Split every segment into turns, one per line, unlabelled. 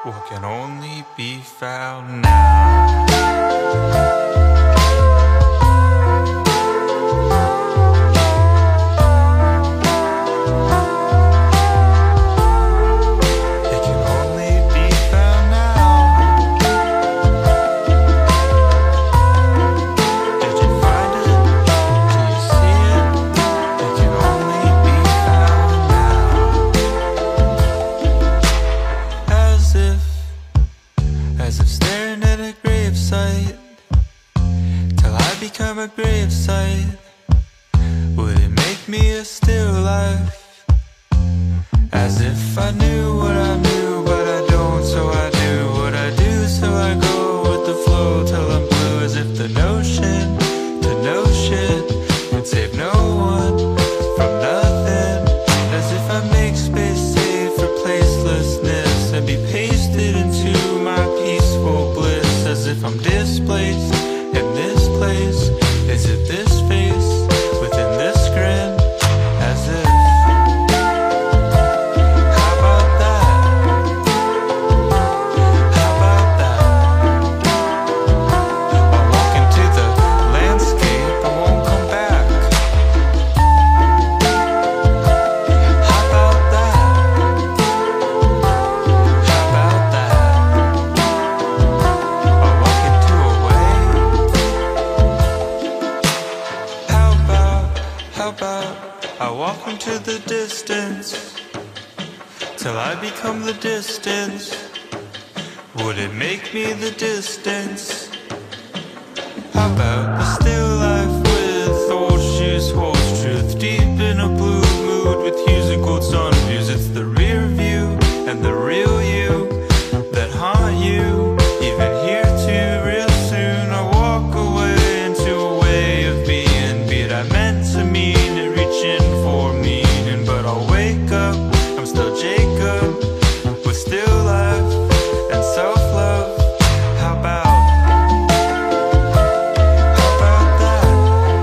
what can only be found now. Become a gravesite. Would it make me a still life? As if I knew what I knew, but I don't, so I do what I do, so I go with the flow till I'm blue. As if the notion to know shit would save no one from nothing. As if I make space save for placelessness and be pasted into my peaceful bliss. As if I'm displaced in this place. Is it this face within this grin? As if, how about that? How about that? I'll walk into the landscape, I won't come back. How about that? How about that? I'll walk into a How about I walk into the distance till I become the distance? Would it make me the distance? How about a still life with old shoes, holds truth deep in a blue mood with hues and gold sun views? It's the rear view and the real you that haunt you, even here too. Real soon I walk away into a way of being, be it I meant to mean it, reaching for meaning, but I'll wake up, I'm still Jacob, with still life and self-love. How about that?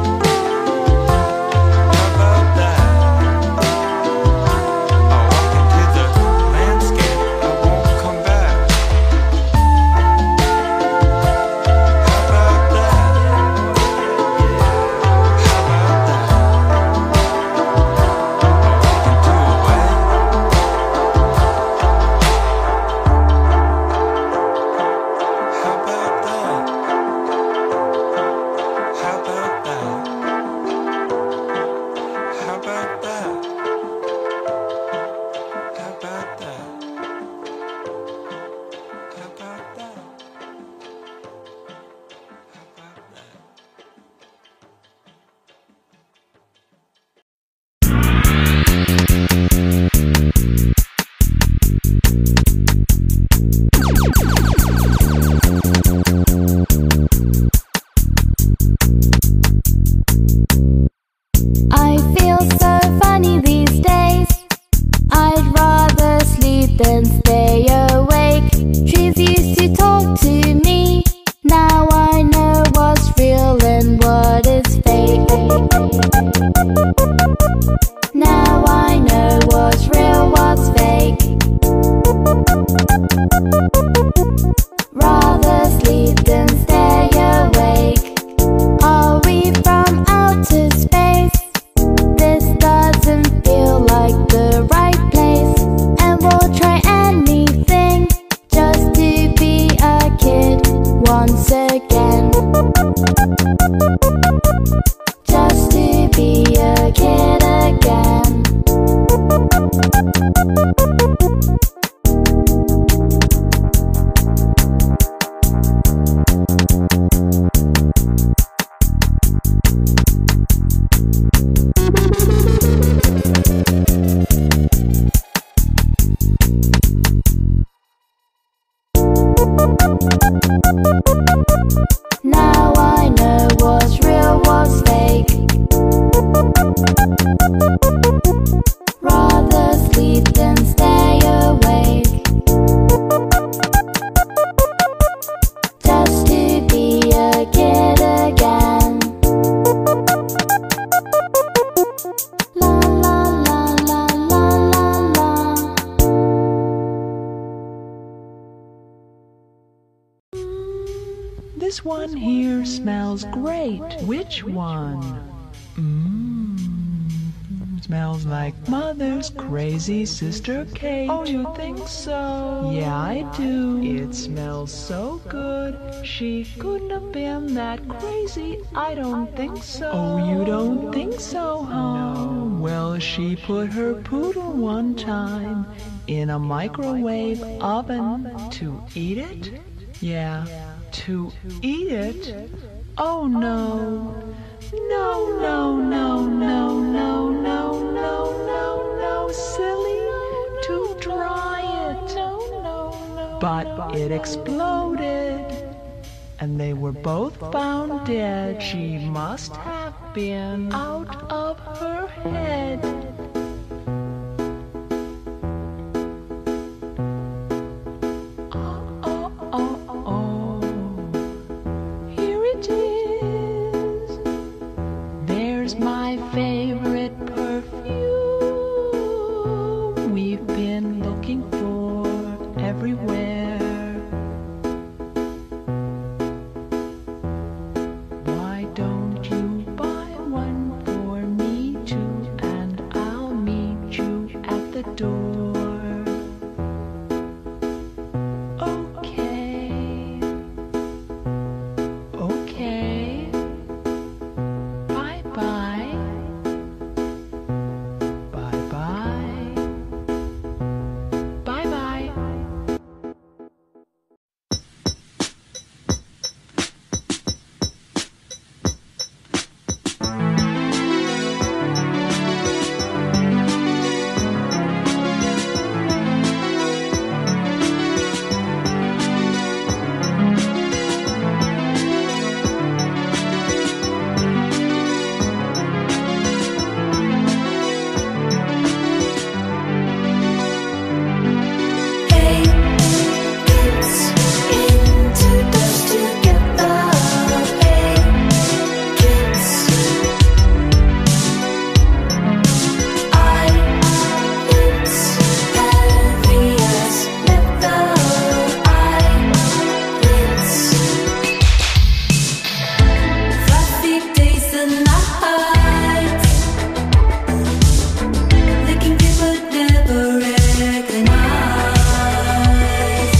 How about that? I'll walk into the landscape, I won't come back. How about that? How about that? I'll walk into a way. How about that? How about that? How about that? How about that? How about that? How about that?
I feel so funny these days. I'd rather sleep than stay awake. Trees used to talk to me. Now I know what's real and what is fake. Now I know what's real, what's fake. Rather sleep than stay awake. Are we from outer space? This doesn't feel like the right place, and we'll try anything just to be a kid once again. Just to be a kid again. Now I know what's real, what's fake. Rather sleep than stay awake. Just to be a kid again. La la la la la la la.
This one here smells great. Which one? Smells like Mother's crazy sister Kate. Oh, you think so? Yeah, I do. It smells so good. She couldn't have been that crazy. I don't think so. Oh, you don't think so, huh? No. Well, she put her poodle one time in a microwave oven to eat it? Yeah, to eat it? Oh, no. No, no, no, no, no, no, no, no, no, silly, to dry it. But it exploded, and they were both found dead. She must have been out of her head. Here it is. There's my favorite perfume we've been looking for everywhere. Why don't you buy one for me too, and I'll meet you at the door. Okay. Okay. Bye-bye. Bye-bye. Bye-bye.
Hey, kids, into dust together. Hey, kids, eyelids heavy as leather. Eyelids, fluffy days and nights, licking people never recognize.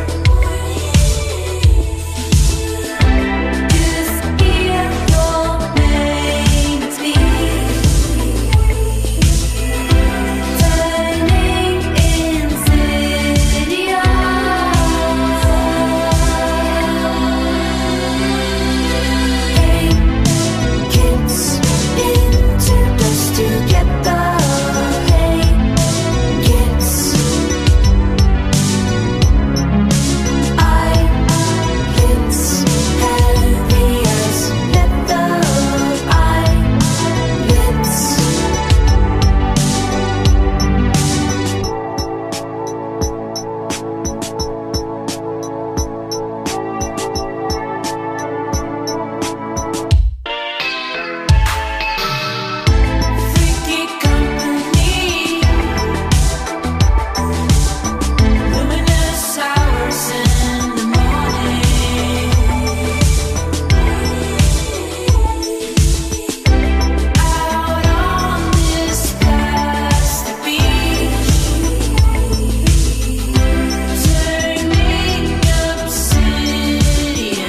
Just hear your name speak, turning insidious. Hey, kids, into dust together. Hey, kids, eyelids heavy as leather. Eyelids. Freaky company, luminous hours in the morning. Out on this plastic beach, turning obsidian.